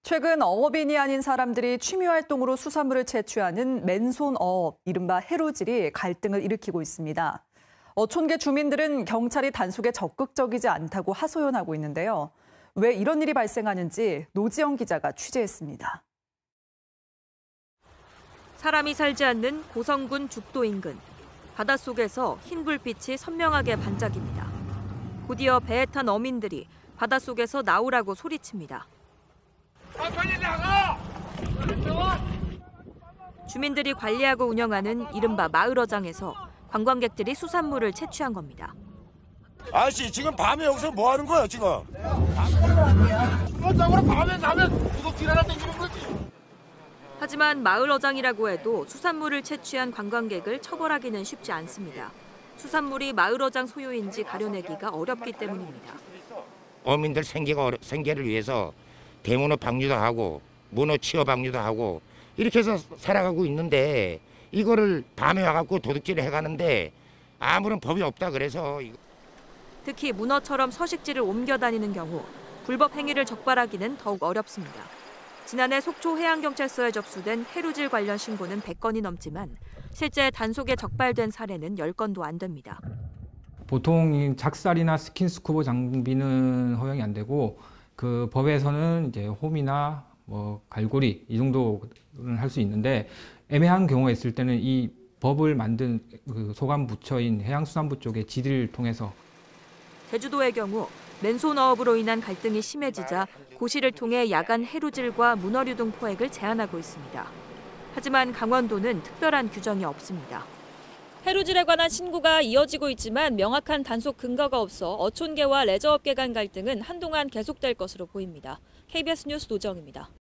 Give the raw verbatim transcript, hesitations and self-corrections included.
최근 어업인이 아닌 사람들이 취미활동으로 수산물을 채취하는 맨손 어업, 이른바 해루질이 갈등을 일으키고 있습니다. 어촌계 주민들은 경찰이 단속에 적극적이지 않다고 하소연하고 있는데요. 왜 이런 일이 발생하는지 노지영 기자가 취재했습니다. 사람이 살지 않는 고성군 죽도 인근. 바닷속에서 흰 불빛이 선명하게 반짝입니다. 곧이어 배에 탄 어민들이 바닷속에서 나오라고 소리칩니다. 빨리 나가! 주민들이 관리하고 운영하는 이른바 마을어장에서 관광객들이 수산물을 채취한 겁니다. 아저씨 지금 밤에 여기서 뭐 하는 거야 지금? 중간적으로 밤에 가면 구석질 하나 땡기는 거지. 하지만 마을어장이라고 해도 수산물을 채취한 관광객을 처벌하기는 쉽지 않습니다. 수산물이 마을어장 소유인지 가려내기가 어렵기 때문입니다. 어민들 생계가 생계를 위해서 대문어 방류도 하고 문어 취어 방류도 하고 이렇게 해서 살아가고 있는데 이거를 밤에 와갖고 도둑질을 해가는데 아무런 법이 없다 그래서. 특히 문어처럼 서식지를 옮겨 다니는 경우 불법 행위를 적발하기는 더욱 어렵습니다. 지난해 속초 해양경찰서에 접수된 해루질 관련 신고는 백 건이 넘지만 실제 단속에 적발된 사례는 열 건도 안 됩니다. 보통 작살이나 스킨스쿠버 장비는 허용이 안 되고 그 법에서는 이제 홈이나 뭐 갈고리 이 정도는 할 수 있는데 애매한 경우가 있을 때는 이 법을 만든 그 소관 부처인 해양수산부 쪽의 지리를 통해서. 제주도의 경우 맨손 어업으로 인한 갈등이 심해지자 고시를 통해 야간 해루질과 문어류등 포획을 제한하고 있습니다. 하지만 강원도는 특별한 규정이 없습니다. 해루질에 관한 신고가 이어지고 있지만 명확한 단속 근거가 없어 어촌계와 레저업계 간 갈등은 한동안 계속될 것으로 보입니다. 케이비에스 뉴스 노지영입니다.